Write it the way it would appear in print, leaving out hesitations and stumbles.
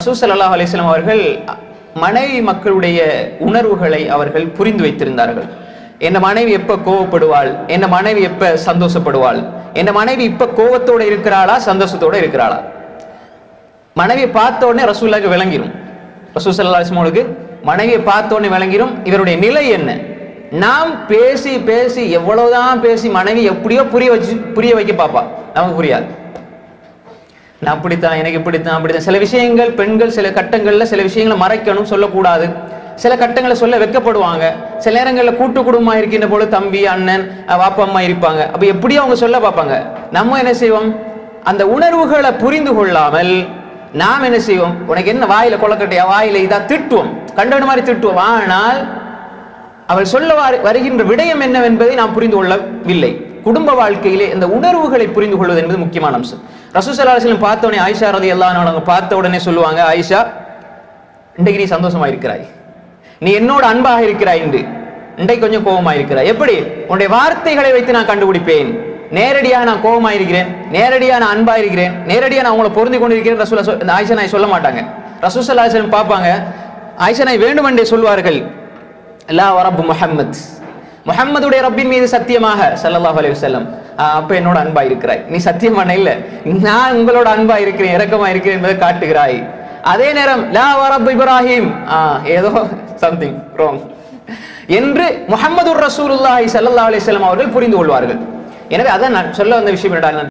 ரசூல் ஸல்லல்லாஹு அலைஹி வஸல்லம் அவர்கள் மனைவி மக்களுடைய உணர்வுகளை அவர்கள் புரிந்து வைத்திருந்தார்கள். என்ன மனைவி எப்ப கோவப்படுவாள், என்ன மனைவி எப்ப சந்தோஷப்படுவாள், என்ன மனைவி இப்ப கோவத்தோட இருக்கிறாளா சந்தோஷத்தோட இருக்கிறாளா. மனைவியை பார்த்த உடனே ரசூலுல்லாஹ்க்கு விளங்கிரும். ரசூல் ஸல்லல்லாஹு அலைஹி வஸல்லம் அவர்களுக்கு மனைவியை பார்த்த உடனே விளங்கிரும் இவருடைய நிலை என்ன. நாம் பேசி பேசி எவ்வளவுதான் பேசி மனைவி எப்படியோ புரிய வைக்க பாப்பா, நமக்கு புரியாது. நான் அப்படித்தான், எனக்கு இப்படித்தான், அப்படித்தான். சில விஷயங்கள் பெண்கள் சில கட்டங்கள்ல சில விஷயங்களை மறைக்கணும், சொல்லக்கூடாது. சில கட்டங்களை சொல்ல வெட்கப்படுவாங்க. சில நேரங்களில் கூட்டு குடும்பமா இருக்கின்ற போது தம்பி அண்ணன் வாப்பா அம்மா இருப்பாங்க. அப்ப எப்படியோ அவங்க சொல்ல பார்ப்பாங்க. நம்ம என்ன செய்வோம், அந்த உணர்வுகளை புரிந்து கொள்ளாமல் நாம் என்ன செய்வோம், உனக்கு என்ன வாயில கொலக்கட்டையா, வாயில இதா திட்டுவோம், கண்டவன மாதிரி திட்டுவோம். ஆனால் அவள் சொல்ல வருகின்ற விடயம் என்னவென்பதை நாம் புரிந்து கொள்ளவில்லை. குடும்ப வாழ்க்கையிலே இந்த உணர்வுகளை புரிந்து கொள்வது என்பது முக்கியமான அம்சம். ரசூல் ஸல்லல்லாஹு அலைஹி வஸல்லம் பார்த்த உடனே ஆயிஷா ரலியல்லாஹு அன்ஹா பார்த்த உடனே சொல்லுவாங்க, ஆயிஷா இன்றைக்கு நீ சந்தோஷமா இருக்கிறாய், நீ என்னோட அன்பாக இருக்கிறாய், இன்றைக்கு கொஞ்சம் கோபமா இருக்கிறாய். எப்படி? உன்னுடைய வார்த்தைகளை வைத்து நான் கண்டுபிடிப்பேன். நேரடியாக நான் கோபமா இருக்கிறேன், நேரடியாக நான் அன்பா இருக்கிறேன், நேரடியாக நான் உங்களை பொருந்தி கொண்டிருக்கிறேன். ரசூல் ஆயிஷா நாய் சொல்ல மாட்டாங்க. ரசூல் ஸல்லல்லாஹு அலைஹி வஸல்லம் பார்ப்பாங்க, ஆயிஷா நாய் வேண்டுமென்றே சொல்வார்கள், லா வரப்பு முஹம்மத், முஹம்மதுடைய ரப்பின் மீது சத்தியமாக ஸல்லல்லாஹு அலைஹி வஸல்லம் அப்ப என்னோட அன்பா இருக்கிறாய். நீ சத்தியம் பண்ண இல்ல, நான் உங்களோட அன்பா இருக்கிறேன், இரக்கமா இருக்கிறேன் என்பதை காட்டுகிறாய். அதே நேரம் லா வரப்பு இப்ராஹிம், ஏதோ சம்திங் ராங் என்று முஹம்மதுர் ரசூலுல்லாஹி ஸல்லல்லாஹு அலைஹி வஸல்லம் அவர்கள் புரிந்து கொள்வார்கள். எனவே அதான் நான் சொல்ல வந்த விஷயம் என்னடா,